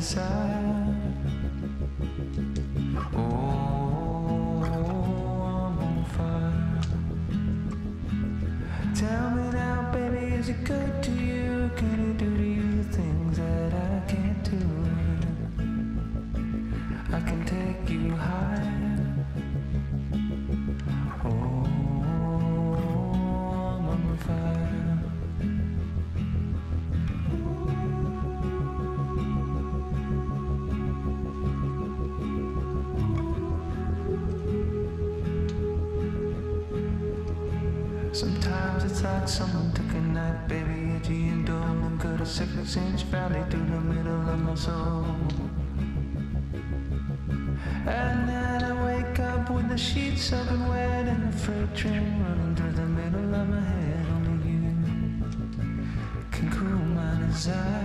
inside. Oh, I'm on fire. Tell me now, baby, is it good to you? Can it do to you the things that I can't do? I can take you high. Oh, I'm on fire. Sometimes it's like someone took a knife, baby, edgy and dull, and cut a 6-inch valley through the middle of my soul. And then I wake up with the sheets soaking wet and the freight train running through the middle of my head. Only you can cool my desire.